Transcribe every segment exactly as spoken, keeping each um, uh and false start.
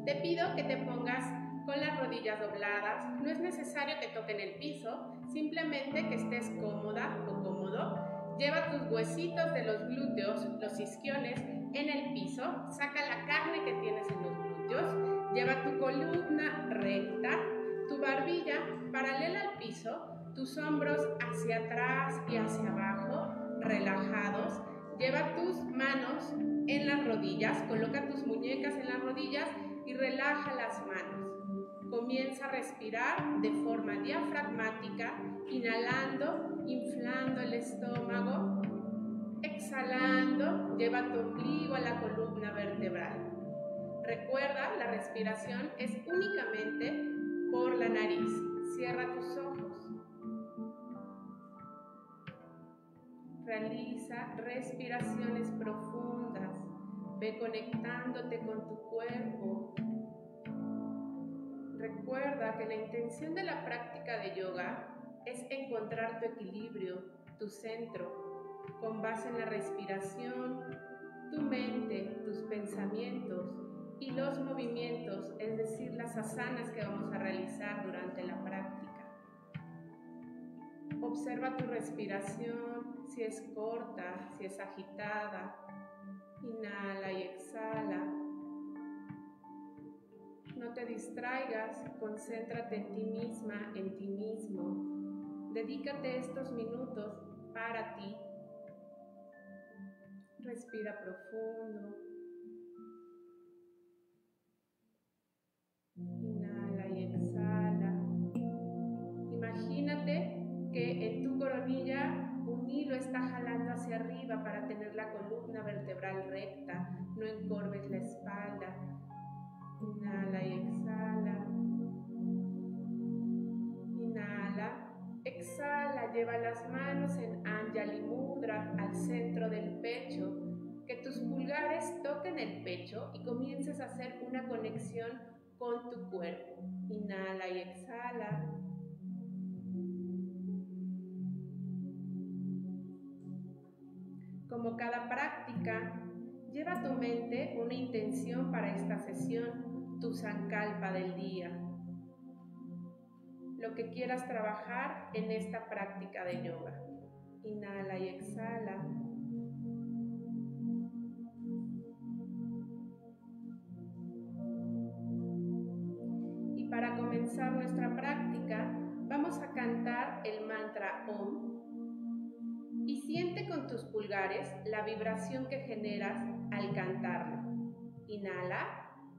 Te pido que te pongas con las rodillas dobladas. No es necesario que toquen el piso, simplemente que estés cómoda o cómodo. Lleva tus huesitos de los glúteos, los isquiones, en el piso. Saca la carne que tienes en los glúteos. Lleva tu columna recta, tu barbilla paralela al piso, tus hombros hacia atrás y hacia abajo, relajados. Lleva tus manos en las rodillas, coloca tus muñecas en las rodillas y relaja las manos. Comienza a respirar de forma diafragmática, inhalando, inflando el estómago, exhalando, lleva tu ombligo a la columna vertebral. Recuerda, la respiración es únicamente por la nariz. Cierra tus ojos. Realiza respiraciones profundas. Ve conectándote con tu cuerpo. Recuerda que la intención de la práctica de yoga es encontrar tu equilibrio, tu centro, con base en la respiración, tu mente, tus pensamientos y los movimientos, es decir, las asanas que vamos a realizar durante la práctica. Observa tu respiración, si es corta, si es agitada. Inhala y exhala. No te distraigas, concéntrate en ti misma, en ti mismo. Dedícate estos minutos para ti. Respira profundo. Inhala y exhala. Imagínate que en tu coronilla un hilo está jalando hacia arriba para tener la columna vertebral recta. No encorves la espalda. Inhala y exhala. Inhala. Exhala. Lleva las manos en Anjali Mudra al centro del pecho. Que tus pulgares toquen el pecho y comiences a hacer una conexión con tu cuerpo. Inhala y exhala. Como cada práctica, lleva a tu mente una intención para esta sesión, tu sankalpa del día. Lo que quieras trabajar en esta práctica de yoga. Inhala y exhala. Y para comenzar nuestra práctica, vamos a cantar el mantra Om. Y siente con tus pulgares la vibración que generas al cantarlo. Inhala.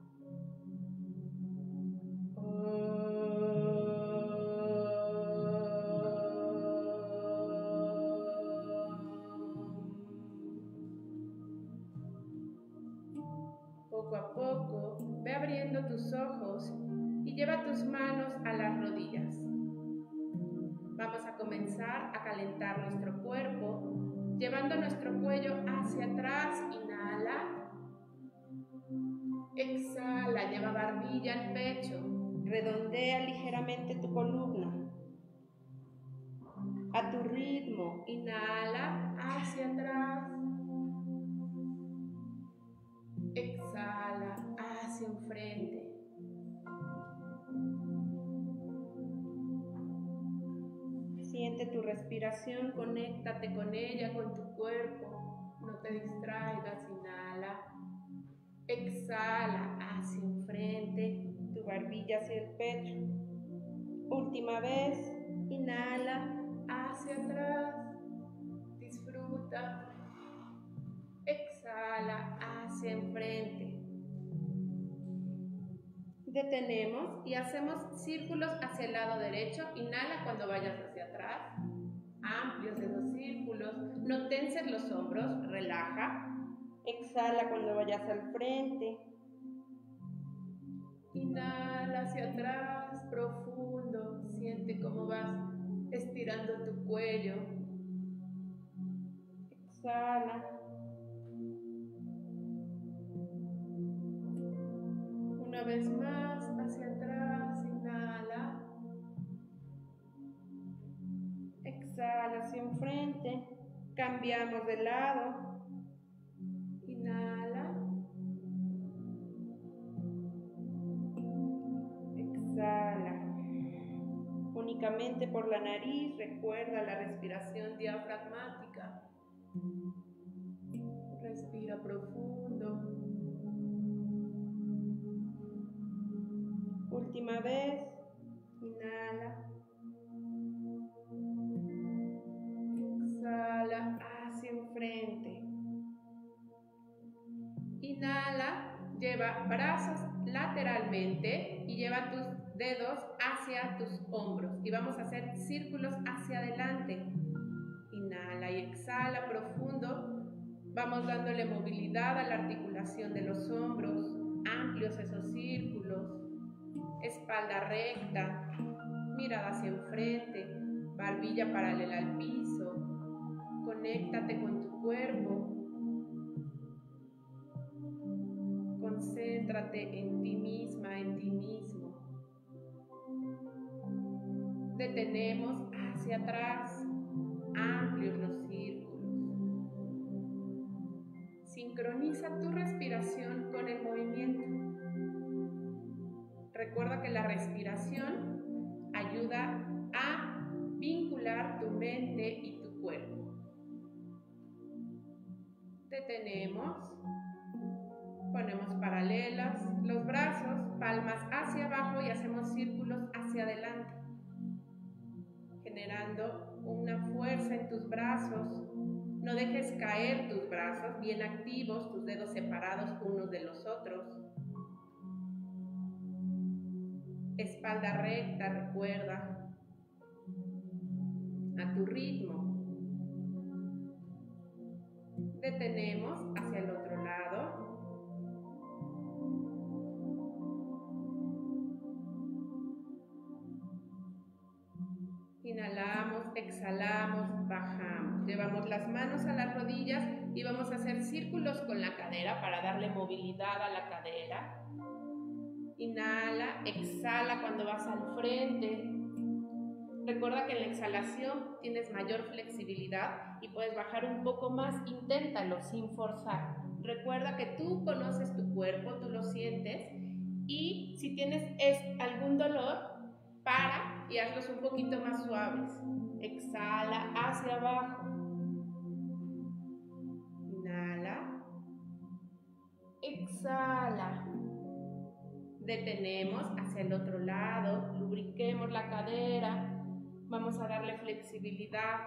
Poco a poco, ve abriendo tus ojos y lleva tus manos a las rodillas. Vamos a comenzar a calentar nuestro cuerpo, llevando nuestro cuello hacia atrás. Inhala. Exhala, lleva barbilla al pecho. Redondea ligeramente tu columna. A tu ritmo, inhala hacia atrás. Exhala hacia enfrente. Siente tu respiración, conéctate con ella, con tu cuerpo. No te distraigas, inhala. Exhala hacia enfrente, tu barbilla hacia el pecho. Última vez, inhala hacia atrás. Disfruta. Exhala hacia enfrente. Detenemos y hacemos círculos hacia el lado derecho. Inhala cuando vayas hacia atrás. Amplios esos círculos. No tenses los hombros, relaja. Exhala cuando vayas al frente. Inhala hacia atrás, profundo. Siente cómo vas estirando tu cuello. Exhala. Una vez más, hacia atrás, inhala. Exhala hacia enfrente. Cambiamos de lado. Inhala. únicamente por la nariz. Recuerda la respiración diafragmática. Respira profundo. Última vez. Inhala. Exhala hacia enfrente. Inhala. Lleva brazos lateralmente y lleva tus dedos hacia tus hombros. Y vamos a hacer círculos hacia adelante. Inhala y exhala profundo. Vamos dándole movilidad a la articulación de los hombros. Amplios esos círculos. Espalda recta. Mirada hacia enfrente. Barbilla paralela al piso. Conéctate con tu cuerpo. Concéntrate en ti misma, en ti mismo. Detenemos hacia atrás, amplios los círculos. Sincroniza tu respiración con el movimiento. Recuerda que la respiración ayuda a vincular tu mente y tu cuerpo. Detenemos. Ponemos paralelas los brazos, palmas hacia abajo y hacemos círculos hacia adelante, generando una fuerza en tus brazos. No dejes caer tus brazos, bien activos, tus dedos separados unos de los otros. Espalda recta, recuerda, a tu ritmo. Detenemos hacia el otro lado. Inhalamos, exhalamos, bajamos. Llevamos las manos a las rodillas y vamos a hacer círculos con la cadera para darle movilidad a la cadera. Inhala, exhala cuando vas al frente. Recuerda que en la exhalación tienes mayor flexibilidad y puedes bajar un poco más. Inténtalo sin forzar. Recuerda que tú conoces tu cuerpo, tú lo sientes, y si tienes algún dolor, para y hazlos un poquito más suaves. Exhala hacia abajo. Inhala. Exhala. Detenemos hacia el otro lado. Lubriquemos la cadera. Vamos a darle flexibilidad.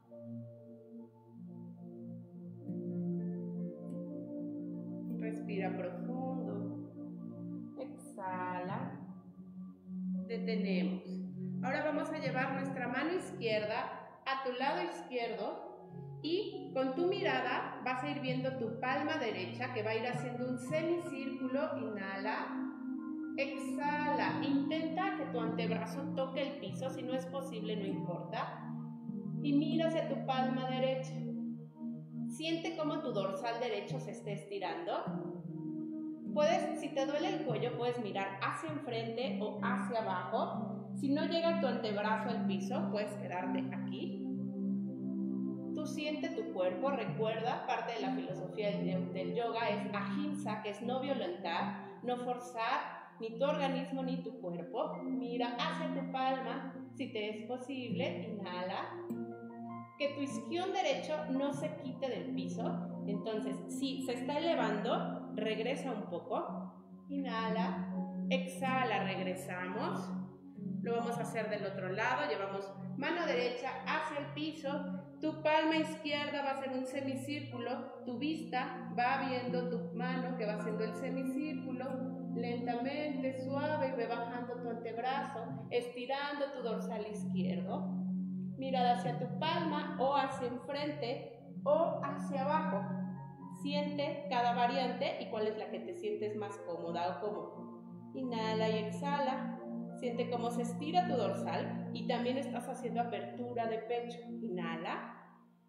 Respira profundo. Exhala. Detenemos. Ahora vamos a llevar nuestra mano izquierda a tu lado izquierdo y con tu mirada vas a ir viendo tu palma derecha que va a ir haciendo un semicírculo. Inhala, exhala. Intenta que tu antebrazo toque el piso, si no es posible no importa. Y mira hacia tu palma derecha. Siente cómo tu dorsal derecho se esté estirando. Puedes, si te duele el cuello, puedes mirar hacia enfrente o hacia abajo. Si no llega tu antebrazo al piso, puedes quedarte aquí. Tú siente tu cuerpo. Recuerda, parte de la filosofía del yoga es ahimsa, que es no violentar, no forzar ni tu organismo ni tu cuerpo. Mira hacia tu palma, si te es posible, inhala. Que tu isquión derecho no se quite del piso. Entonces, si se está elevando, regresa un poco. Inhala, exhala, regresamos. Lo vamos a hacer del otro lado. Llevamos mano derecha hacia el piso. Tu palma izquierda va a hacer un semicírculo. Tu vista va viendo tu mano que va haciendo el semicírculo. Lentamente, suave, ve bajando tu antebrazo, estirando tu dorsal izquierdo. Mirada hacia tu palma o hacia enfrente o hacia abajo. Siente cada variante y cuál es la que te sientes más cómoda o cómodo. Inhala y exhala. Siente cómo se estira tu dorsal y también estás haciendo apertura de pecho. Inhala.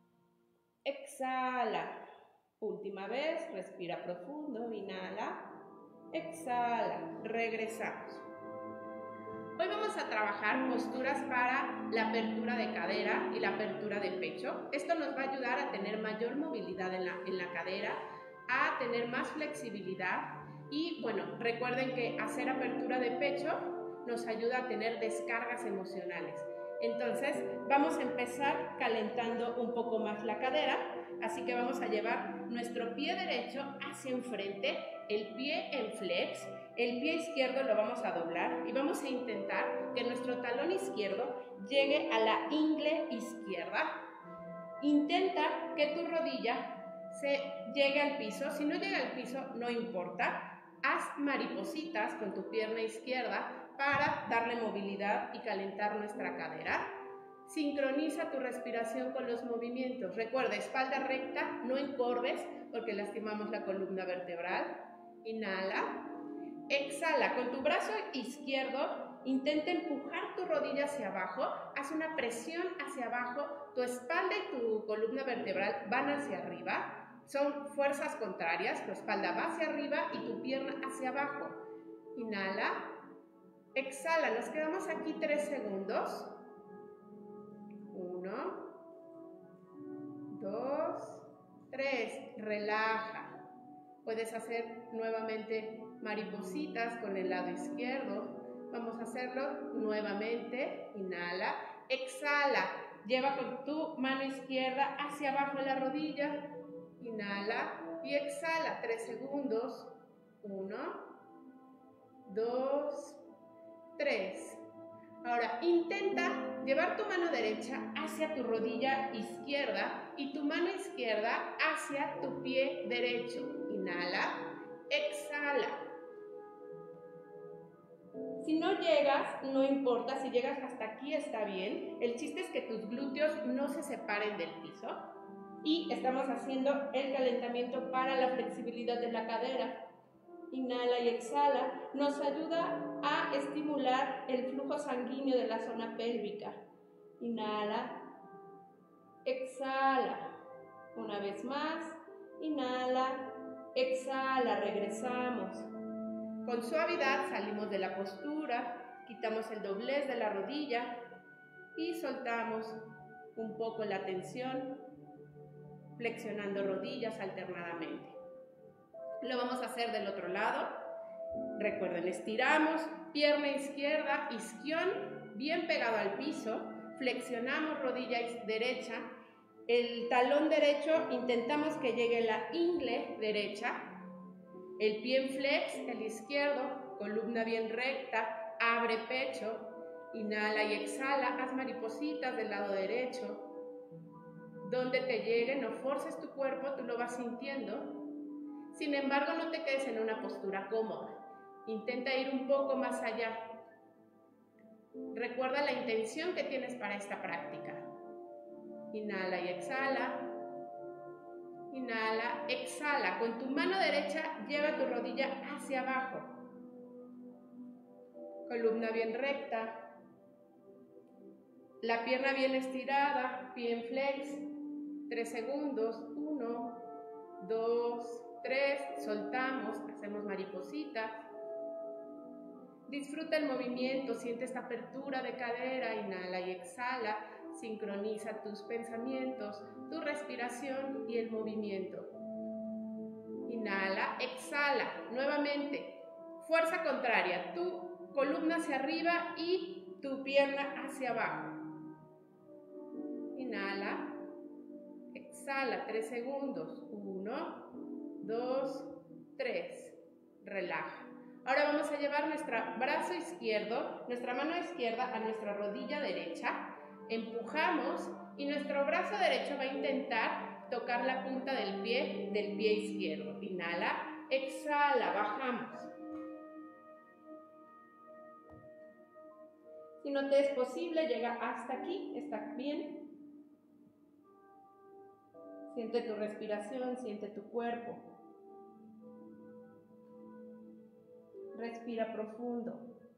Exhala. Última vez, respira profundo. Inhala. Exhala. Regresamos. Hoy vamos a trabajar posturas para la apertura de cadera y la apertura de pecho. Esto nos va a ayudar a tener mayor movilidad en la, en la cadera, a tener más flexibilidad y, bueno, recuerden que hacer apertura de pecho nos ayuda a tener descargas emocionales. Entonces vamos a empezar calentando un poco más la cadera, así que vamos a llevar nuestro pie derecho hacia enfrente, el pie en flex, el pie izquierdo lo vamos a doblar y vamos a intentar que nuestro talón izquierdo llegue a la ingle izquierda. Intenta que tu rodilla se llegue al piso, si no llega al piso no importa, haz maripositas con tu pierna izquierda para darle movilidad y calentar nuestra cadera. Sincroniza tu respiración con los movimientos. Recuerda, espalda recta, no encorves porque lastimamos la columna vertebral. Inhala. Exhala. Con tu brazo izquierdo, intenta empujar tu rodilla hacia abajo. Haz una presión hacia abajo. Tu espalda y tu columna vertebral van hacia arriba. Son fuerzas contrarias. Tu espalda va hacia arriba y tu pierna hacia abajo. Inhala. Exhala, nos quedamos aquí tres segundos. Uno, dos, tres. Relaja. Puedes hacer nuevamente maripositas con el lado izquierdo. Vamos a hacerlo nuevamente. Inhala. Exhala. Lleva con tu mano izquierda hacia abajo la rodilla. Inhala y exhala. Tres segundos. Uno, dos, tres. Ahora intenta llevar tu mano derecha hacia tu rodilla izquierda y tu mano izquierda hacia tu pie derecho. Inhala, exhala. Si no llegas, no importa, si llegas hasta aquí está bien. El chiste es que tus glúteos no se separen del piso y estamos haciendo el calentamiento para la flexibilidad de la cadera. Inhala y exhala, nos ayuda a estimular el flujo sanguíneo de la zona pélvica. Inhala, exhala, una vez más, inhala, exhala, regresamos. Con suavidad salimos de la postura, quitamos el doblez de la rodilla y soltamos un poco la tensión, flexionando rodillas alternadamente. Lo vamos a hacer del otro lado. Recuerden, estiramos, pierna izquierda, isquión bien pegado al piso, flexionamos rodilla derecha, el talón derecho intentamos que llegue la ingle derecha, el pie en flex, el izquierdo, columna bien recta, abre pecho, inhala y exhala, haz maripositas del lado derecho, donde te llegue, no forces tu cuerpo, tú lo vas sintiendo. Sin embargo, no te quedes en una postura cómoda. Intenta ir un poco más allá. Recuerda la intención que tienes para esta práctica. Inhala y exhala. Inhala, exhala. Con tu mano derecha, lleva tu rodilla hacia abajo. Columna bien recta. La pierna bien estirada, pie en flex. Tres segundos. Uno, dos, tres, soltamos, hacemos maripositas. Disfruta el movimiento, siente esta apertura de cadera, inhala y exhala, sincroniza tus pensamientos, tu respiración y el movimiento. Inhala, exhala, nuevamente, fuerza contraria, tu columna hacia arriba y tu pierna hacia abajo. Inhala, exhala, tres segundos, uno, dos, tres, relaja. Ahora vamos a llevar nuestro brazo izquierdo, nuestra mano izquierda a nuestra rodilla derecha, empujamos y nuestro brazo derecho va a intentar tocar la punta del pie del pie izquierdo. Inhala, exhala, bajamos. Si no te es posible, llega hasta aquí, está bien. Siente tu respiración, siente tu cuerpo. Respira profundo.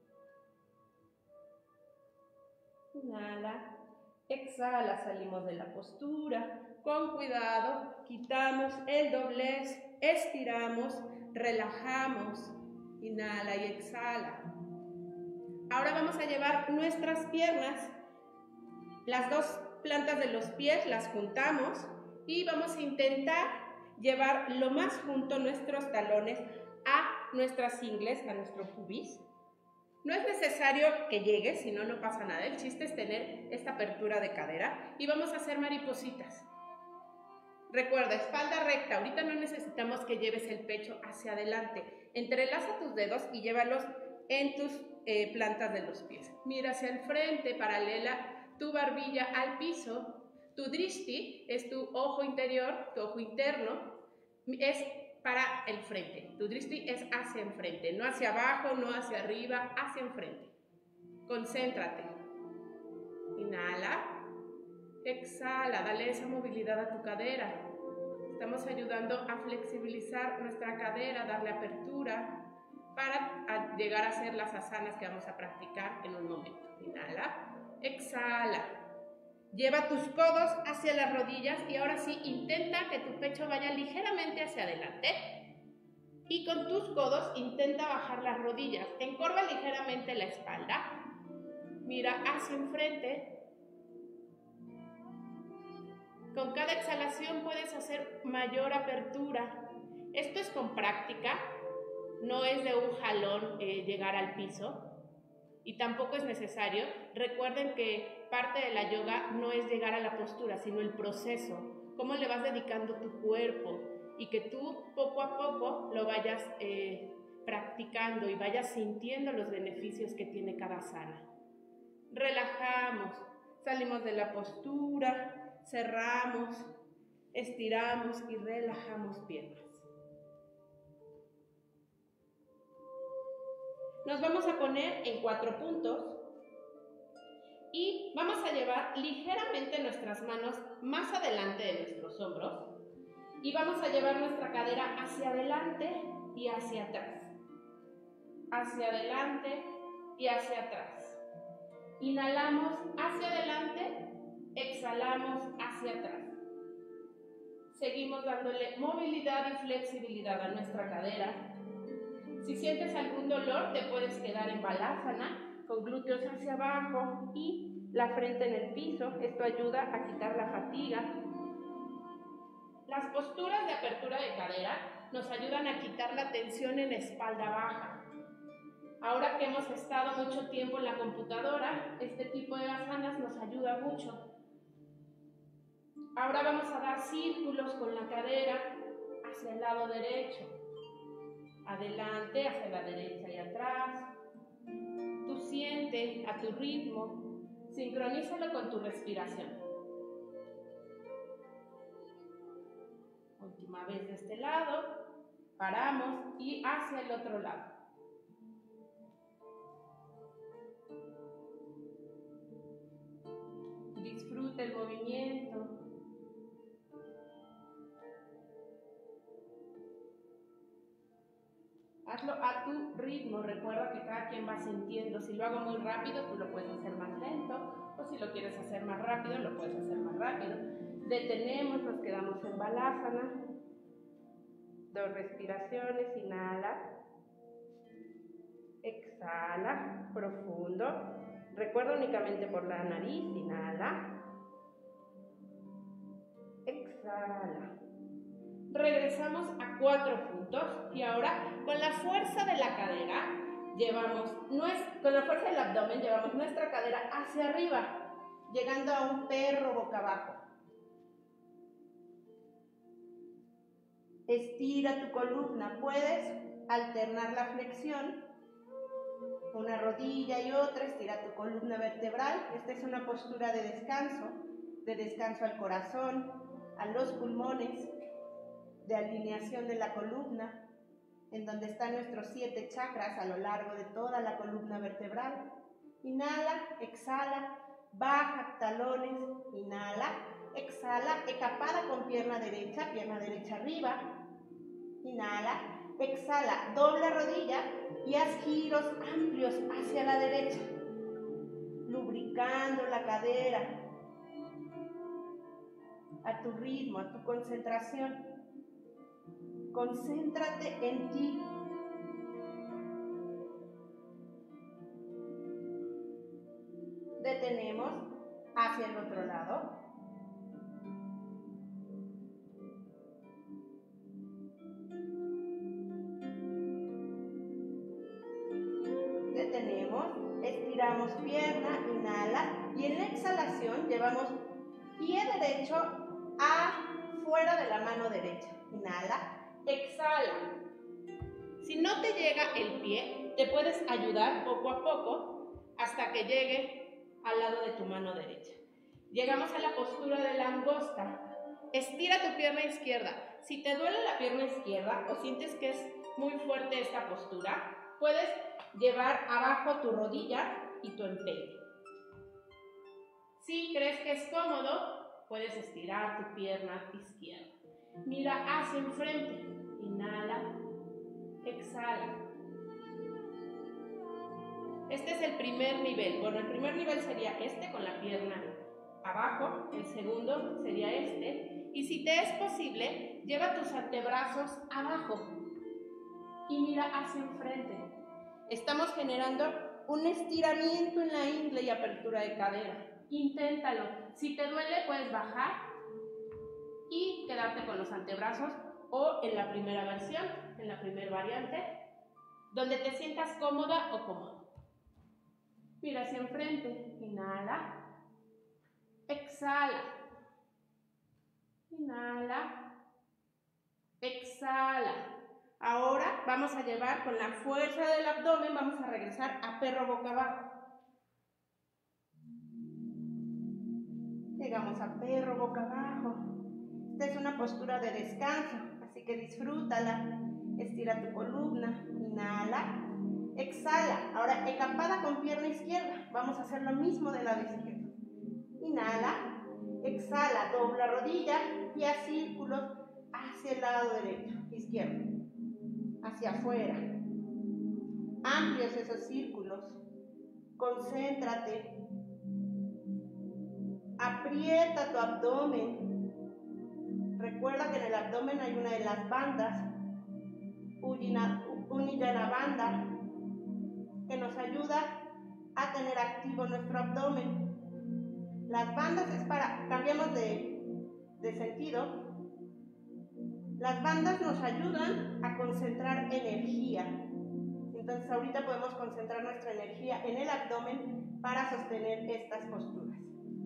Inhala, exhala, salimos de la postura. Con cuidado, quitamos el doblez, estiramos, relajamos. Inhala y exhala. Ahora vamos a llevar nuestras piernas, las dos plantas de los pies las juntamos y vamos a intentar llevar lo más junto nuestros talones a nuestras ingles, a nuestro pubis. No es necesario que llegues, si no, no pasa nada. El chiste es tener esta apertura de cadera y vamos a hacer maripositas. Recuerda, espalda recta. Ahorita no necesitamos que lleves el pecho hacia adelante. Entrelaza tus dedos y llévalos en tus eh, plantas de los pies. Mira hacia el frente, paralela tu barbilla al piso. Tu drishti es tu ojo interior, tu ojo interno, es para el frente. Tu drishti es hacia enfrente, no hacia abajo, no hacia arriba, hacia enfrente. Concéntrate. Inhala. Exhala, dale esa movilidad a tu cadera. Estamos ayudando a flexibilizar nuestra cadera, darle apertura para llegar a hacer las asanas que vamos a practicar en un momento. Inhala. Exhala. Lleva tus codos hacia las rodillas y ahora sí intenta que tu pecho vaya ligeramente hacia adelante y con tus codos intenta bajar las rodillas. Encorva ligeramente la espalda. Mira hacia enfrente. Con cada exhalación puedes hacer mayor apertura. Esto es con práctica, no es de un jalón eh, llegar al piso. Y tampoco es necesario. Recuerden que parte de la yoga no es llegar a la postura, sino el proceso. Cómo le vas dedicando tu cuerpo y que tú poco a poco lo vayas eh, practicando y vayas sintiendo los beneficios que tiene cada asana. Relajamos, salimos de la postura, cerramos, estiramos y relajamos piernas. Nos vamos a poner en cuatro puntos y vamos a llevar ligeramente nuestras manos más adelante de nuestros hombros y vamos a llevar nuestra cadera hacia adelante y hacia atrás. Hacia adelante y hacia atrás. Inhalamos hacia adelante, exhalamos hacia atrás. Seguimos dándole movilidad y flexibilidad a nuestra cadera. Si sientes algún dolor, te puedes quedar en balasana, con glúteos hacia abajo y la frente en el piso. Esto ayuda a quitar la fatiga. Las posturas de apertura de cadera nos ayudan a quitar la tensión en la espalda baja. Ahora que hemos estado mucho tiempo en la computadora, este tipo de asanas nos ayuda mucho. Ahora vamos a dar círculos con la cadera hacia el lado derecho. Adelante, hacia la derecha y atrás. Tú siente a tu ritmo, sincronízalo con tu respiración. Última vez de este lado, paramos y hacia el otro lado. Disfruta el movimiento. Hazlo a tu ritmo, recuerda que cada quien va sintiendo. Si lo hago muy rápido, tú lo puedes hacer más lento, o si lo quieres hacer más rápido, lo puedes hacer más rápido. Detenemos, nos quedamos en balasana. Dos respiraciones, inhala. Exhala, profundo. Recuerda únicamente por la nariz, inhala. Exhala. Regresamos a cuatro puntos y ahora con la fuerza de la cadera llevamos, con la fuerza del abdomen llevamos nuestra cadera hacia arriba, llegando a un perro boca abajo. Estira tu columna, puedes alternar la flexión, una rodilla y otra, estira tu columna vertebral. Esta es una postura de descanso, de descanso al corazón, a los pulmones, de alineación de la columna, en donde están nuestros siete chakras a lo largo de toda la columna vertebral. Inhala, exhala, baja talones, inhala, exhala, ecapada con pierna derecha, pierna derecha arriba, inhala, exhala, dobla rodilla y haz giros amplios hacia la derecha, lubricando la cadera, a tu ritmo, a tu concentración. Concéntrate en ti. Detenemos hacia el otro lado. Detenemos. llevamos pie derecho afuera de la mano derecha. Inhala, exhala. Si no te llega el pie, te puedes ayudar poco a poco hasta que llegue al lado de tu mano derecha. Llegamos a la postura de langosta. Estira tu pierna izquierda. Si te duele la pierna izquierda o sientes que es muy fuerte esta postura, puedes llevar abajo tu rodilla y tu empeine. Si crees que es cómodo, puedes estirar tu pierna izquierda. Mira hacia enfrente. Inhala, exhala. Este es el primer nivel. Bueno, el primer nivel sería este con la pierna abajo. El segundo sería este. Y si te es posible, lleva tus antebrazos abajo y mira hacia enfrente. Estamos generando un estiramiento en la ingle y apertura de cadera. Inténtalo. Si te duele, puedes bajar y quedarte con los antebrazos o en la primera versión, en la primera variante, donde te sientas cómoda o cómodo. Mira hacia enfrente. Inhala. Exhala. Inhala. Exhala. Ahora vamos a llevar con la fuerza del abdomen, vamos a regresar a perro boca abajo. Llegamos a perro boca abajo. Esta es una postura de descanso, así que disfrútala. Estira tu columna. Inhala. Exhala. Ahora ecapada con pierna izquierda. Vamos a hacer lo mismo del lado izquierdo. Inhala. Exhala. Dobla rodilla y a círculos hacia el lado derecho, izquierdo. Hacia afuera. Amplios esos círculos. Concéntrate. Aprieta tu abdomen. Recuerda que en el abdomen hay una de las bandas, Uddiyana banda, que nos ayuda a tener activo nuestro abdomen. Las bandas es para, cambiamos de, de sentido. Las bandas nos ayudan a concentrar energía. Entonces ahorita podemos concentrar nuestra energía en el abdomen para sostener estas posturas.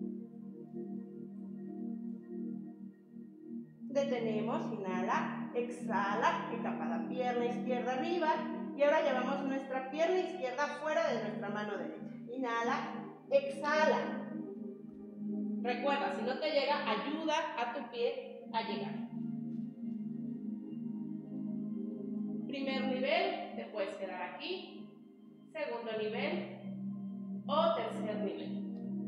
Detenemos, inhala, exhala, ecapada, pierna izquierda arriba. Y ahora llevamos nuestra pierna izquierda fuera de nuestra mano derecha. Inhala, exhala. Recuerda, si no te llega, ayuda a tu pie a llegar. Primer nivel, te puedes quedar aquí. Segundo nivel o tercer nivel.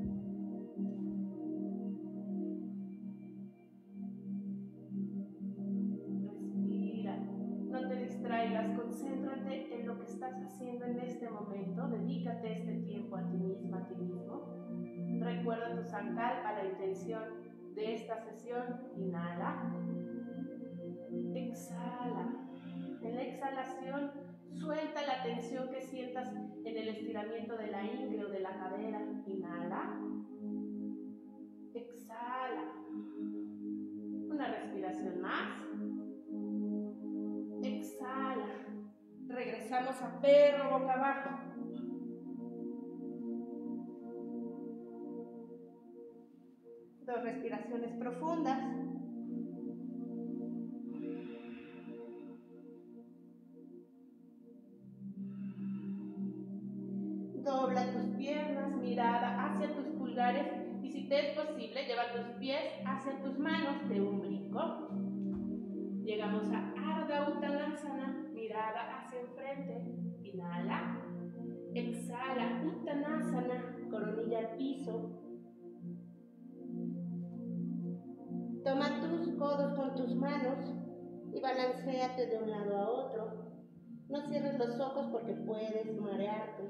Respira, no te distraigas, concéntrate en lo que estás haciendo en este momento. Dedícate este tiempo a ti misma, a ti mismo. Recuerda tu sankalpa, la intención de esta sesión. Inhala, exhala. En la exhalación, suelta la tensión que sientas en el estiramiento de la ingle o de la cadera. Inhala. Exhala. Una respiración más. Exhala. Regresamos a perro boca abajo. Dos respiraciones profundas. Dobla tus piernas, mirada hacia tus pulgares y si te es posible, lleva tus pies hacia tus manos de un brinco. Llegamos a Ardha Uttanasana, mirada hacia enfrente. Inhala, exhala, Uttanasana, coronilla al piso. Toma tus codos con tus manos y balanceate de un lado a otro. No cierres los ojos porque puedes marearte.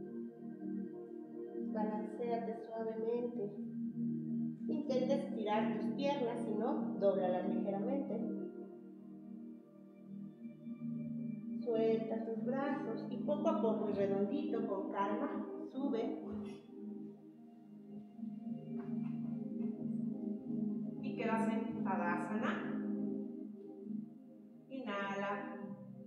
Balanceate suavemente. Intenta estirar tus piernas, si no, dóblalas ligeramente. Suelta tus brazos y poco a poco y redondito, con calma, sube. Y quedas en Tadasana. Inhala.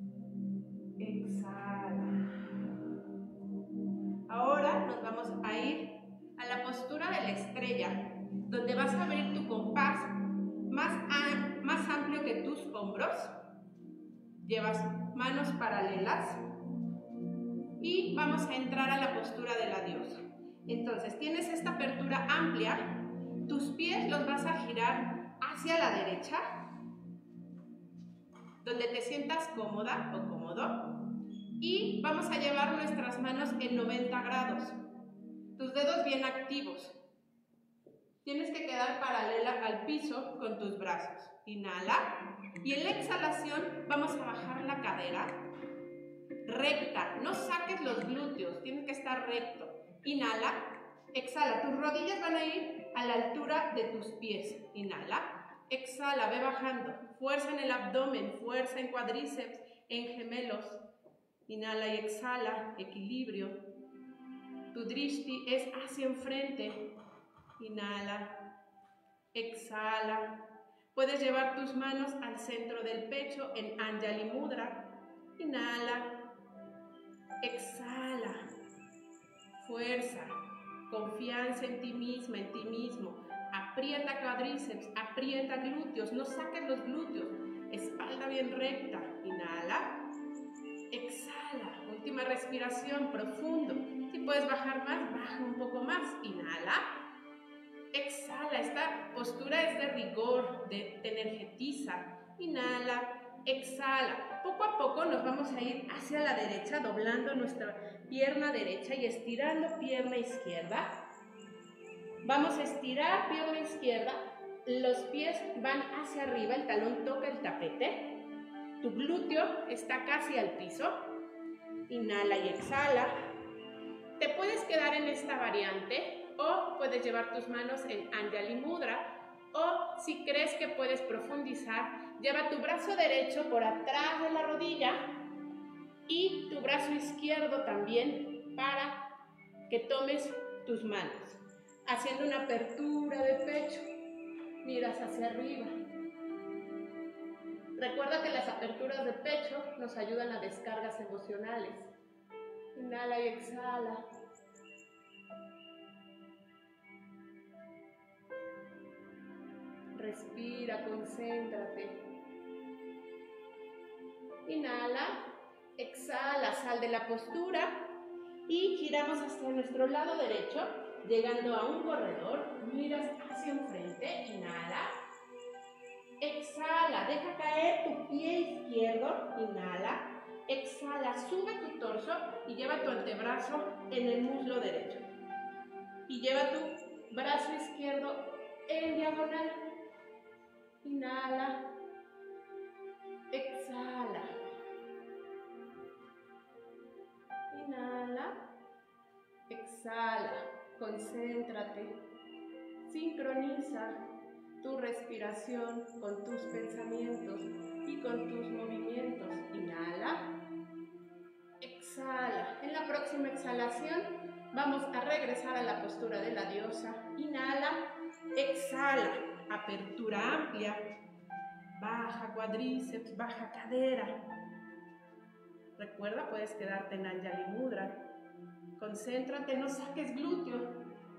Exhala. Ahora nos vamos a ir a la postura de la estrella. donde vas a abrir tu compás más, a, más amplio que tus hombros. Llevas manos paralelas y vamos a entrar a la postura de la diosa. Entonces tienes esta apertura amplia, tus pies los vas a girar hacia la derecha, donde te sientas cómoda o cómodo, y vamos a llevar nuestras manos en noventa grados, tus dedos bien activos. Tienes que quedar paralela al piso con tus brazos. Inhala, y en la exhalación vamos a bajar la cadera recta, no saques los glúteos, tienes que estar recto. Inhala, exhala, tus rodillas van a ir a la altura de tus pies. Inhala, exhala, ve bajando, fuerza en el abdomen, fuerza en cuádriceps, en gemelos. Inhala y exhala, equilibrio. Tu drishti es hacia enfrente. Inhala, exhala. Puedes llevar tus manos al centro del pecho en Anjali Mudra. Inhala, exhala, fuerza, confianza en ti misma, en ti mismo. Aprieta cuádriceps, aprieta glúteos, no saques los glúteos. Espalda bien recta. Inhala, exhala. Última respiración, profundo. Si puedes bajar más, baja un poco más. Inhala, exhala. Esta postura es de rigor, de, te energetiza. Inhala, exhala. Poco a poco nos vamos a ir hacia la derecha, doblando nuestra pierna derecha y estirando pierna izquierda. Vamos a estirar pierna izquierda, los pies van hacia arriba, el talón toca el tapete, tu glúteo está casi al piso. Inhala y exhala. Te puedes quedar en esta variante o puedes llevar tus manos en Anjali Mudra, o si crees que puedes profundizar, lleva tu brazo derecho por atrás de la rodilla y tu brazo izquierdo también para que tomes tus manos, haciendo una apertura de pecho. Miras hacia arriba. Recuerda que las aperturas de pecho nos ayudan a descargas emocionales. Inhala y exhala. Respira, concéntrate. Inhala, exhala, sal de la postura y giramos hacia nuestro lado derecho, llegando a un corredor. Miras hacia enfrente. Inhala, exhala, deja caer tu pie izquierdo. Inhala, exhala, sube tu torso y lleva tu antebrazo en el muslo derecho. Y lleva tu brazo izquierdo en diagonal. Inhala, exhala. Inhala, exhala. Concéntrate. Sincroniza tu respiración con tus pensamientos y con tus movimientos. Inhala, exhala. En la próxima exhalación vamos a regresar a la postura de la diosa. Inhala, exhala. Apertura amplia. Baja cuádriceps, baja cadera. Recuerda, puedes quedarte en Anjali Mudra. Concéntrate, no saques glúteo.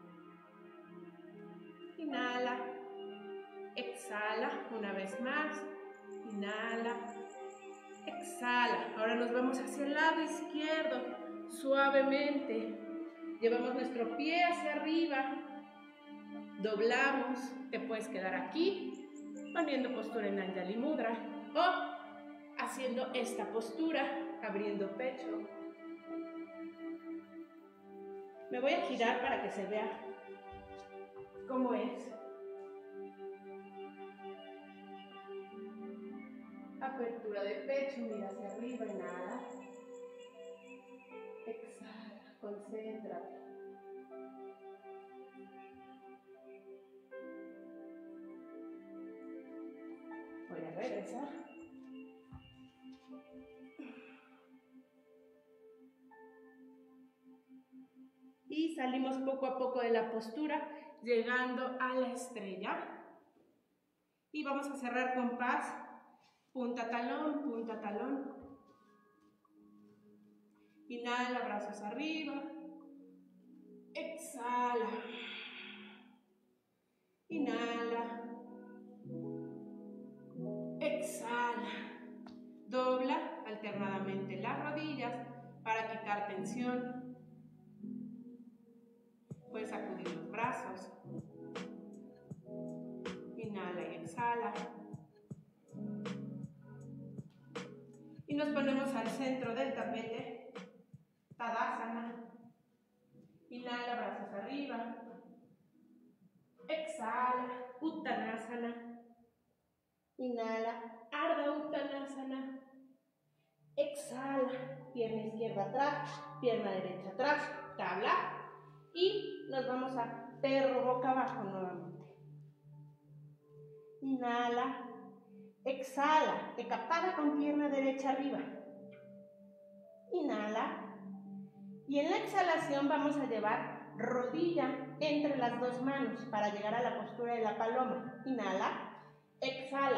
Inhala, exhala, una vez más. Inhala, exhala. Ahora nos vamos hacia el lado izquierdo, suavemente. Llevamos nuestro pie hacia arriba. Doblamos, te puedes quedar aquí, poniendo postura en Anjali Mudra o haciendo esta postura, abriendo pecho. Me voy a girar para que se vea cómo es. Apertura de pecho, mira hacia arriba, inhala. Exhala, concéntrate. Voy a regresar. Y salimos poco a poco de la postura, llegando a la estrella. Y vamos a cerrar compás, punta talón, punta talón. Inhala, brazos arriba. Exhala. las rodillas para quitar tensión. Puedes sacudir los brazos. Inhala y exhala. Y nos ponemos al centro del tapete. Tadasana. Inhala, brazos arriba. Exhala, Uttanasana. Inhala, Ardha Uttanasana. Exhala, pierna izquierda atrás, pierna derecha atrás, tabla. Y nos vamos a perro boca abajo nuevamente. Inhala, exhala, decapada con pierna derecha arriba. Inhala. Y en la exhalación vamos a llevar rodilla entre las dos manos para llegar a la postura de la paloma. Inhala, exhala.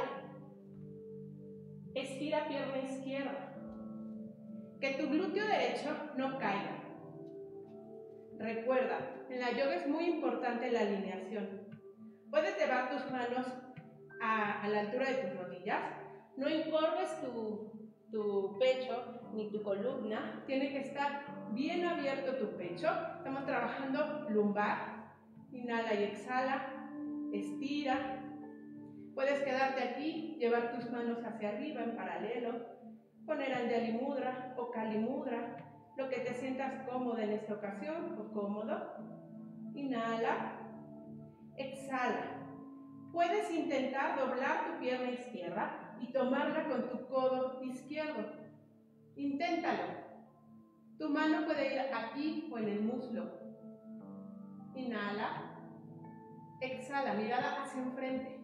Estira pierna izquierda. Que tu glúteo derecho no caiga. Recuerda, en la yoga es muy importante la alineación. Puedes llevar tus manos a, a la altura de tus rodillas. No encorves tu, tu pecho ni tu columna. Tiene que estar bien abierto tu pecho. Estamos trabajando lumbar. Inhala y exhala. Estira. Puedes quedarte aquí, llevar tus manos hacia arriba en paralelo. Poner Anjali Mudra o Kali Mudra. Lo que te sientas cómodo en esta ocasión o cómodo. Inhala. Exhala. Puedes intentar doblar tu pierna izquierda y tomarla con tu codo izquierdo. Inténtalo. Tu mano puede ir aquí o en el muslo. Inhala. Exhala, mirada hacia enfrente.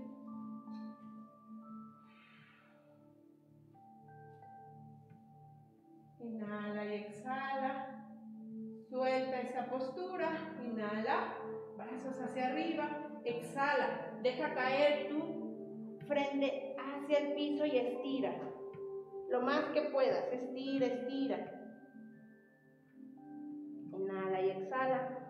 Inhala y exhala. Suelta esa postura. Inhala. Brazos hacia arriba. Exhala. Deja caer tu frente hacia el piso y estira. Lo más que puedas. Estira, estira. Inhala y exhala.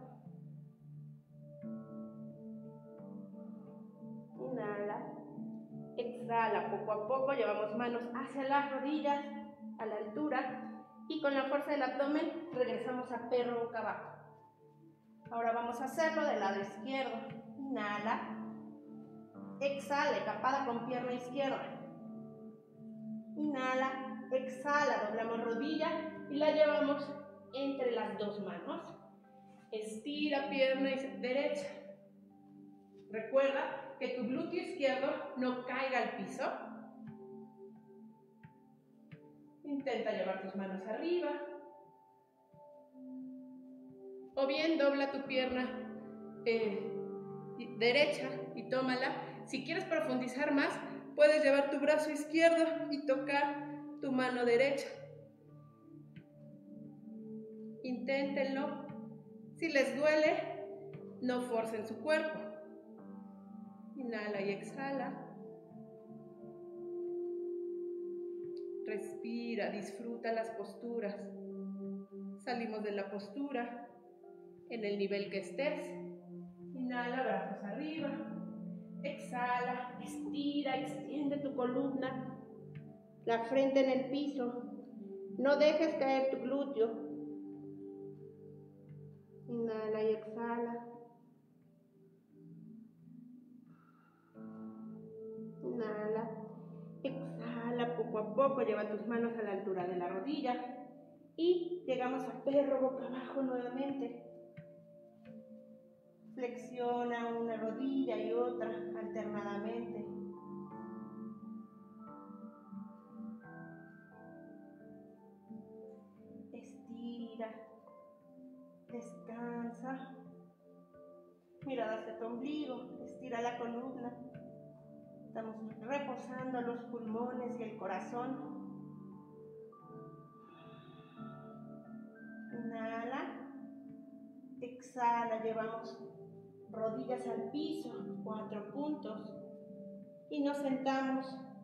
Inhala. Exhala. Poco a poco llevamos manos hacia las rodillas, a la altura. Y con la fuerza del abdomen regresamos a perro boca abajo. Ahora vamos a hacerlo del lado izquierdo. Inhala. Exhala, capada con pierna izquierda. Inhala. Exhala, doblamos rodilla y la llevamos entre las dos manos. Estira pierna derecha. Recuerda que tu glúteo izquierdo no caiga al piso. Intenta llevar tus manos arriba. O bien dobla tu pierna eh, derecha y tómala. Si quieres profundizar más, puedes llevar tu brazo izquierdo y tocar tu mano derecha. Inténtenlo. Si les duele, no forcen su cuerpo. Inhala y exhala. Respira, disfruta las posturas. Salimos de la postura en el nivel que estés. Inhala, brazos arriba. Exhala, estira, extiende tu columna. La frente en el piso. No dejes caer tu glúteo. Inhala y exhala. Inhala. Exhala poco a poco, lleva tus manos a la altura de la rodilla y llegamos a perro boca abajo nuevamente. Flexiona una rodilla y otra alternadamente. Estira, descansa, mirada hacia tu ombligo, estira la columna. Estamos reposando los pulmones y el corazón. Inhala. Exhala. Llevamos rodillas al piso. Cuatro puntos. Y nos sentamos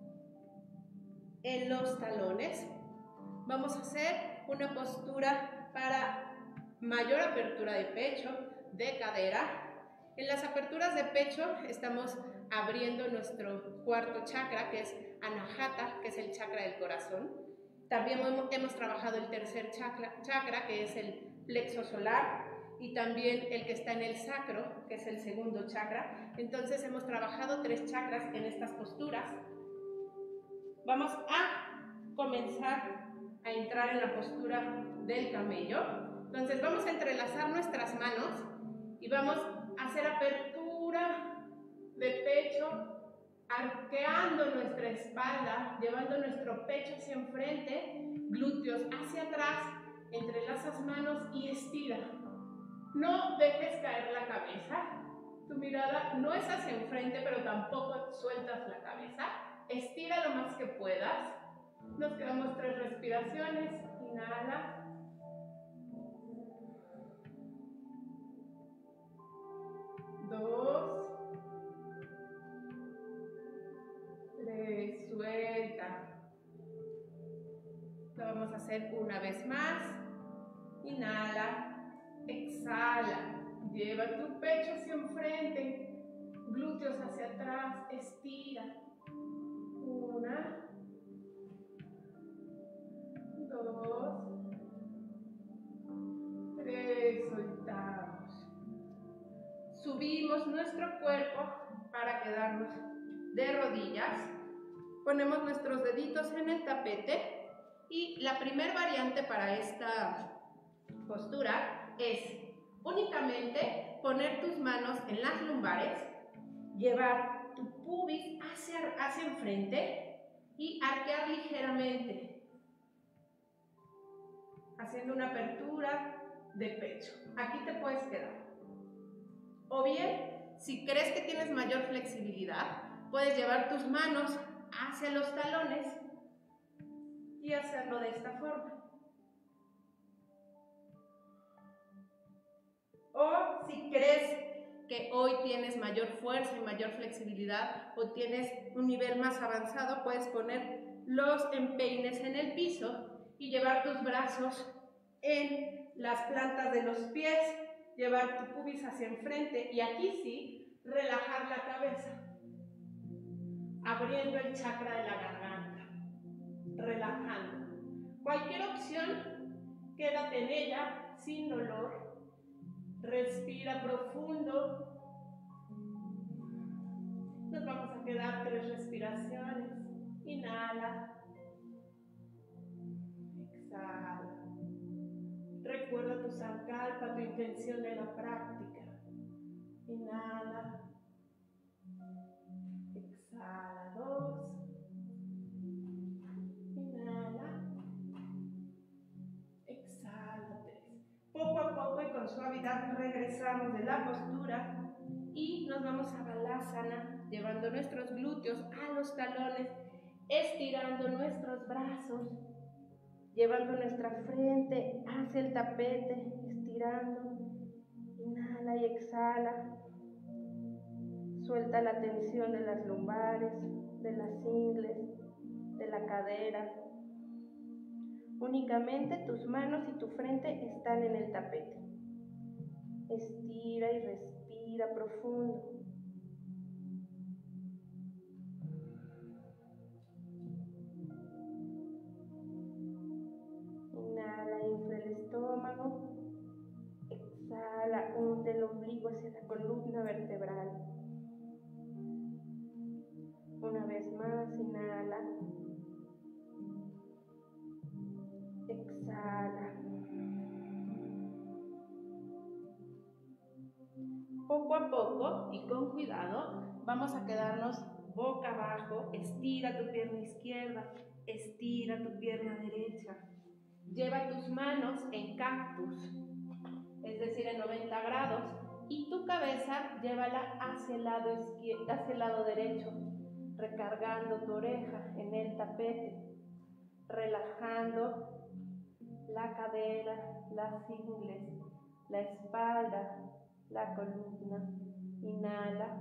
en los talones. Vamos a hacer una postura para mayor apertura de pecho, de cadera. En las aperturas de pecho estamos abriendo nuestro cuarto chakra, que es Anahata, que es el chakra del corazón. También hemos, hemos trabajado el tercer chakra, chakra, que es el plexo solar, y también el que está en el sacro, que es el segundo chakra. Entonces hemos trabajado tres chakras en estas posturas. Vamos a comenzar a entrar en la postura del camello. Entonces vamos a entrelazar nuestras manos y vamos a hacer apertura de pecho, arqueando nuestra espalda, llevando nuestro pecho hacia enfrente, glúteos hacia atrás, entrelazas manos y estira. No dejes caer la cabeza. Tu mirada no es hacia enfrente, pero tampoco sueltas la cabeza. Estira lo más que puedas. Nos quedamos tres respiraciones. Inhala. Dos. Tres. Suelta. Lo vamos a hacer una vez más. Inhala. Exhala. Lleva tu pecho hacia enfrente. Glúteos hacia atrás. Estira. Una. Dos, tres, soltamos. Subimos nuestro cuerpo para quedarnos de rodillas. Ponemos nuestros deditos en el tapete y la primera variante para esta postura es únicamente poner tus manos en las lumbares, llevar tu pubis hacia, hacia enfrente y arquear ligeramente, haciendo una apertura de pecho. Aquí te puedes quedar. O bien, si crees que tienes mayor flexibilidad, puedes llevar tus manos hacia los talones y hacerlo de esta forma. O si crees que hoy tienes mayor fuerza y mayor flexibilidad o tienes un nivel más avanzado, puedes poner los empeines en el piso y llevar tus brazos en las plantas de los pies, llevar tu pubis hacia enfrente y aquí sí, relajar la cabeza, abriendo el chakra de la garganta, relajando. Cualquier opción, quédate en ella sin dolor, respira profundo. Nos vamos a quedar tres respiraciones. Inhala. Exhala. Recuerda tu sankalpa, tu intención de la práctica. Inhala. Exhala. Dos. Inhala. Exhala. Tres. Poco a poco y con suavidad regresamos de la postura y nos vamos a Balasana, llevando nuestros glúteos a los talones, estirando nuestros brazos, llevando nuestra frente hacia el tapete, estirando. Inhala y exhala. Suelta la tensión de las lumbares, de las ingles, de la cadera. Únicamente tus manos y tu frente están en el tapete. Estira y respira profundo. Inhala, infla el estómago. Exhala, hunde el ombligo hacia la columna vertebral. Una vez más, inhala. Exhala. Poco a poco y con cuidado vamos a quedarnos boca abajo. Estira tu pierna izquierda, estira tu pierna derecha. Lleva tus manos en cactus, es decir, en noventa grados, y tu cabeza llévala hacia el lado izquierdo, hacia el lado derecho, recargando tu oreja en el tapete, relajando la cadera, las ingles, la espalda, la columna. Inhala,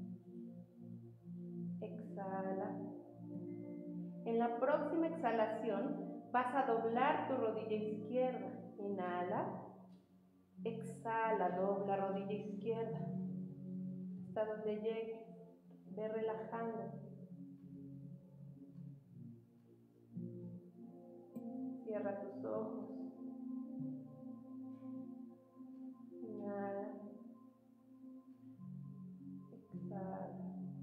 exhala. En la próxima exhalación vas a doblar tu rodilla izquierda. Inhala, exhala, dobla rodilla izquierda hasta donde llegue. Ve relajando. Cierra tus ojos. Inhala. Exhala.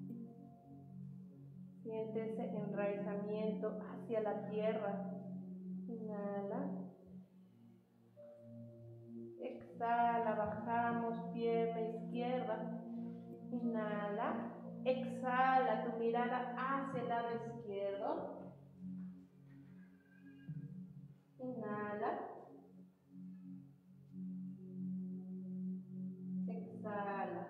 Siente ese enraizamiento hacia la tierra. Inhala. Exhala, bajamos, pierna izquierda. Inhala. Exhala, tu mirada hacia el lado izquierdo. Inhala. Exhala.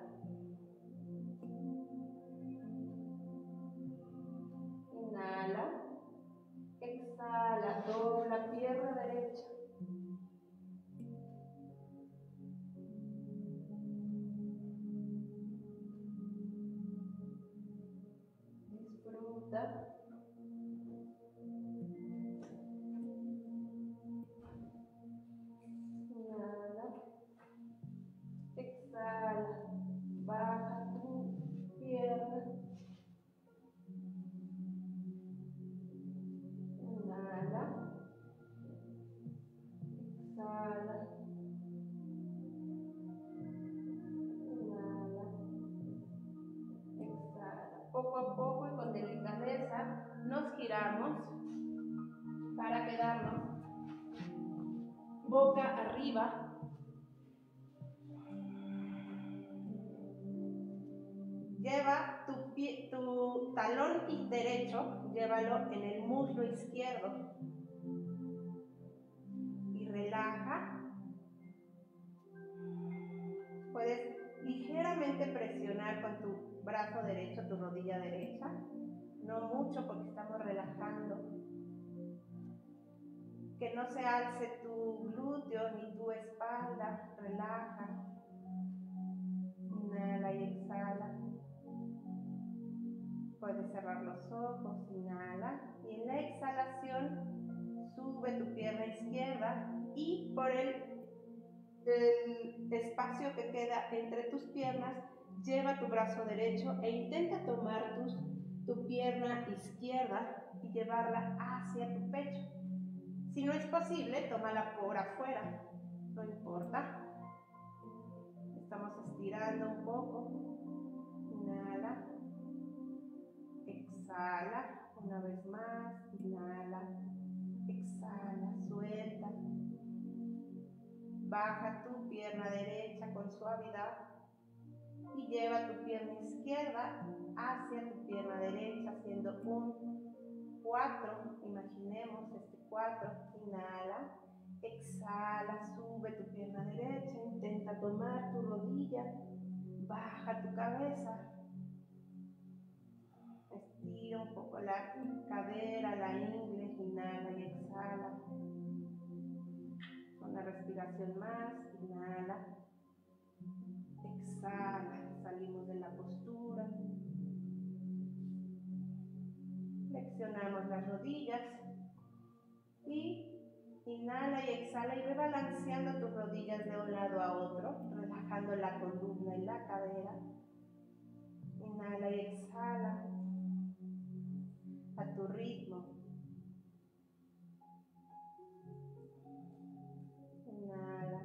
Inhala. Exhala, dobla pierna derecha. Disfruta. Inhala. Exhala. Baja tu pierna. Inhala. Exhala. Inhala. Exhala. Poco a poco y con delicadeza nos giramos para quedarnos boca arriba. Lleva tu, pie, tu talón derecho, llévalo en el muslo izquierdo y relaja. Puedes ligeramente presionar con tu brazo derecho, tu rodilla derecha, no mucho porque estamos relajando. Que no se alce tu glúteo ni tu espalda, relaja. Inhala y exhala. Puedes cerrar los ojos, inhala, y en la exhalación sube tu pierna izquierda y por el, el espacio que queda entre tus piernas, lleva tu brazo derecho e intenta tomar tus, tu pierna izquierda y llevarla hacia tu pecho. Si no es posible, tómala por afuera, no importa. Estamos estirando un poco. Inhala. Exhala, una vez más, inhala, exhala, suelta. Baja tu pierna derecha con suavidad y lleva tu pierna izquierda hacia tu pierna derecha, haciendo un cuatro. Imaginemos este cuatro. Inhala, exhala, sube tu pierna derecha, intenta tomar tu rodilla, baja tu cabeza. Estira un poco la cadera, la ingle, inhala y exhala. Una respiración más, inhala, exhala, salimos de la postura. Flexionamos las rodillas y inhala y exhala y ve balanceando tus rodillas de un lado a otro, relajando la columna y la cadera. Inhala y exhala a tu ritmo. Inhala,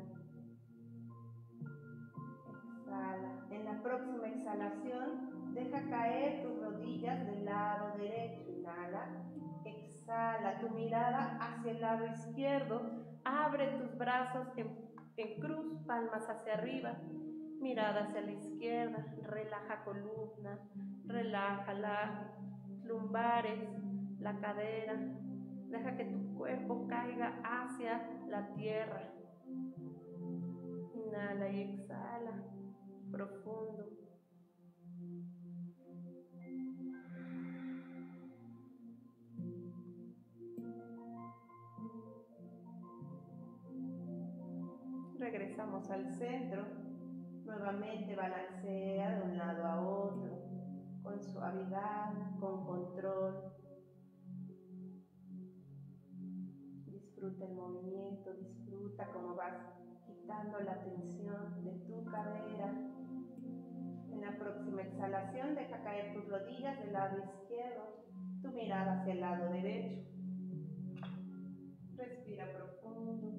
exhala. En la próxima exhalación, deja caer tus rodillas del lado derecho. Inhala, exhala, tu mirada hacia el lado izquierdo. Abre tus brazos en, en cruz, palmas hacia arriba. Mirada hacia la izquierda. Relaja columna, relaja las lumbares, la cadera. Deja que tu cuerpo caiga hacia la tierra. Inhala y exhala, profundo. Regresamos al centro. Nuevamente balancea de un lado a otro, con suavidad, con control. Disfruta el movimiento, disfruta cómo vas quitando la tensión de tu cadera. En la próxima exhalación, deja caer tus rodillas del lado izquierdo, tu mirada hacia el lado derecho. Respira profundo.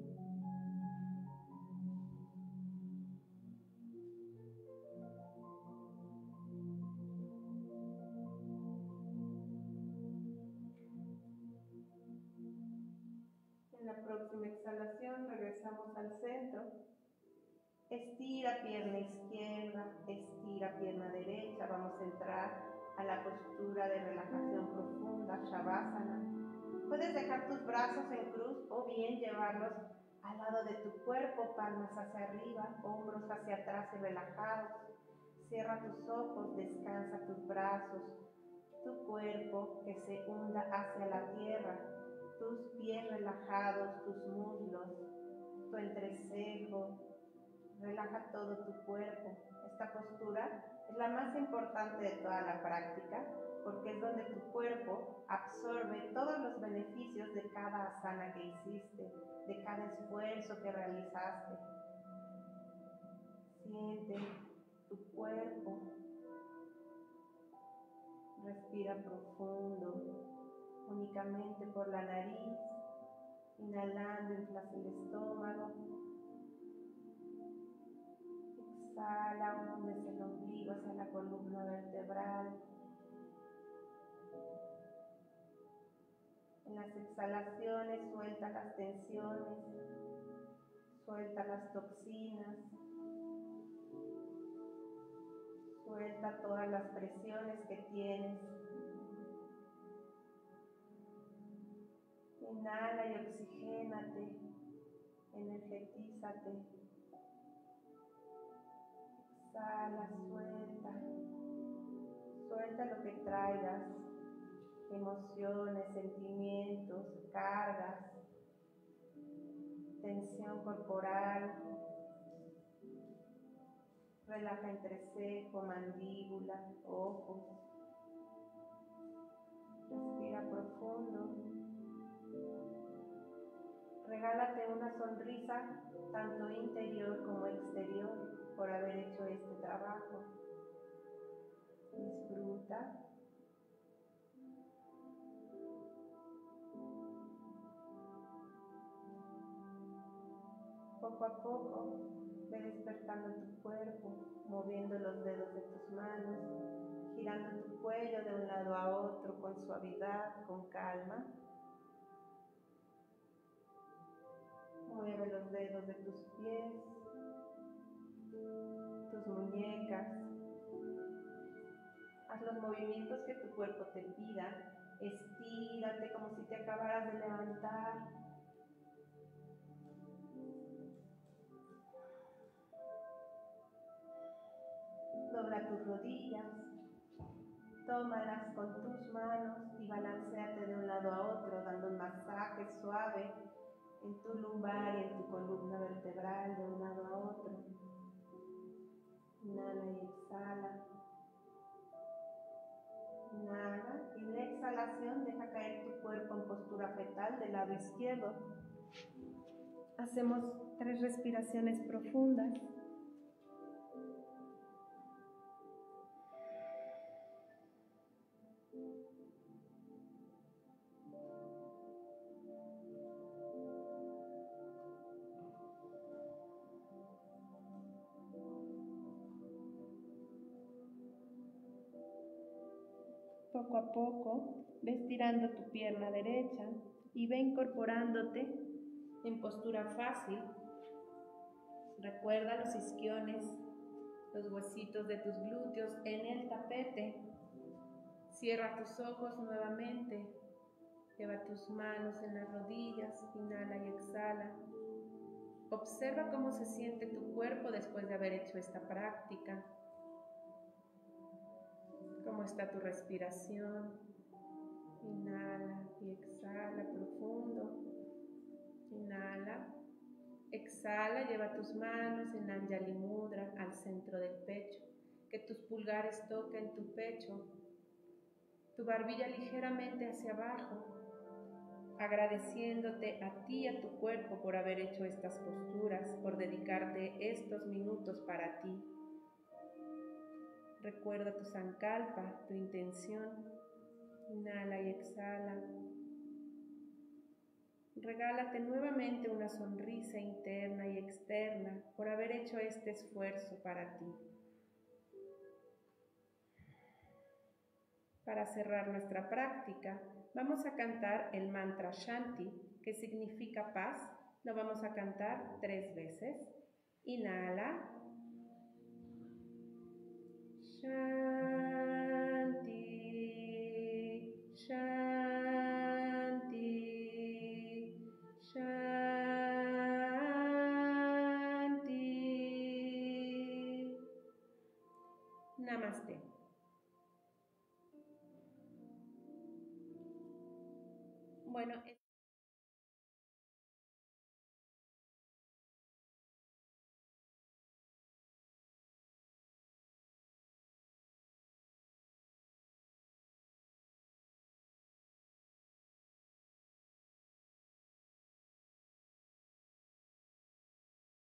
En la próxima exhalación regresamos al centro. Estira pierna izquierda, estira pierna derecha. Vamos a entrar a la postura de relajación profunda, Shavasana. Puedes dejar tus brazos en cruz o bien llevarlos al lado de tu cuerpo, palmas hacia arriba, hombros hacia atrás y relajados. Cierra tus ojos, descansa tus brazos, tu cuerpo que se hunda hacia la tierra, tus pies relajados, tus muslos, tu entrecejo. Relaja todo tu cuerpo. Esta postura es la más importante de toda la práctica porque es donde tu cuerpo absorbe todos los beneficios de cada asana que hiciste, de cada esfuerzo que realizaste. Siente tu cuerpo. Respira profundo, únicamente por la nariz. Inhalando, inflas el estómago. Exhala, hundes el ombligo hacia la columna vertebral. En las exhalaciones suelta las tensiones, suelta las toxinas, suelta todas las presiones que tienes. Inhala y oxigénate, energetízate. Exhala, suelta, suelta lo que traigas, emociones, sentimientos, cargas, tensión corporal. Relaja entrecejo, mandíbula, ojos. Respira profundo. Regálate una sonrisa tanto interior como exterior por haber hecho este trabajo. Disfruta. Poco a poco ve despertando tu cuerpo, moviendo los dedos de tus manos, girando tu cuello de un lado a otro con suavidad, con calma. Mueve los dedos de tus pies, tus muñecas. Haz los movimientos que tu cuerpo te pida. Estírate como si te acabaras de levantar. Dobla tus rodillas. Tómalas con tus manos y balanceate de un lado a otro, dando un masaje suave en tu lumbar y en tu columna vertebral de un lado a otro. Inhala y exhala. Inhala y de exhalación deja caer tu cuerpo en postura fetal del lado izquierdo. Hacemos tres respiraciones profundas. Poco a poco, ve estirando tu pierna derecha y ve incorporándote en postura fácil. Recuerda los isquiones, los huesitos de tus glúteos en el tapete. Cierra tus ojos nuevamente. Lleva tus manos en las rodillas, inhala y exhala. Observa cómo se siente tu cuerpo después de haber hecho esta práctica. ¿Cómo está tu respiración? Inhala y exhala profundo. Inhala. Exhala, lleva tus manos en Anjali Mudra al centro del pecho. Que tus pulgares toquen tu pecho. Tu barbilla ligeramente hacia abajo. Agradeciéndote a ti y a tu cuerpo por haber hecho estas posturas, por dedicarte estos minutos para ti. Recuerda tu sankalpa, tu intención. Inhala y exhala. Regálate nuevamente una sonrisa interna y externa por haber hecho este esfuerzo para ti. Para cerrar nuestra práctica, vamos a cantar el mantra Shanti, que significa paz. Lo vamos a cantar tres veces. Inhala. Shanti, Shanti, Shanti. Namaste. Bueno,